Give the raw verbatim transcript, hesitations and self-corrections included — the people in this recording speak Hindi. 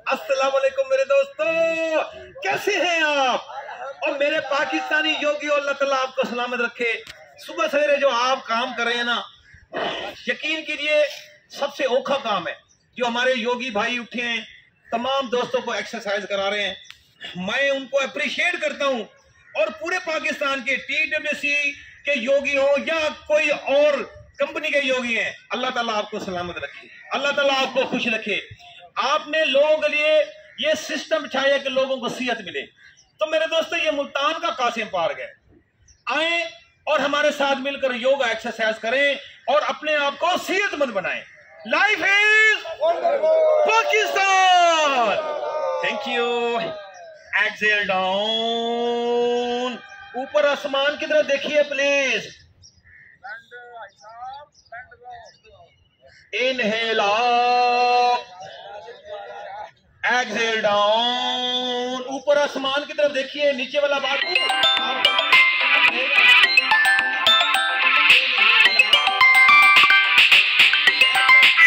अस्सलाम वालेकुम मेरे दोस्तों, कैसे हैं आप? और मेरे पाकिस्तानी योगी, और अल्लाह ताला आपको सलामत रखे। सुबह सवेरे जो आप काम कर रहे हैं ना, यकीन कीजिए सबसे औखा काम है। जो हमारे योगी भाई उठे हैं, तमाम दोस्तों को एक्सरसाइज करा रहे हैं, मैं उनको अप्रिशिएट करता हूं। और पूरे पाकिस्तान के टीडब्ल्यूसी के योगी हो या कोई और कंपनी के योगी हैं, अल्लाह ताला आपको सलामत रखे, अल्लाह ताला आपको खुश रखे। आपने लोगों के लिए ये सिस्टम बिछाया कि लोगों को सेहत मिले। तो मेरे दोस्तों, ये मुल्तान का कासिम पार्क है। आए और हमारे साथ मिलकर योगा एक्सरसाइज करें और अपने आप को सेहतमंद बनाएं। Life is Pakistan. Thank you. Exhale down, ऊपर आसमान की तरफ देखिए please. Inhale up, exhale down, ऊपर आसमान की तरफ देखिए, नीचे वाला बात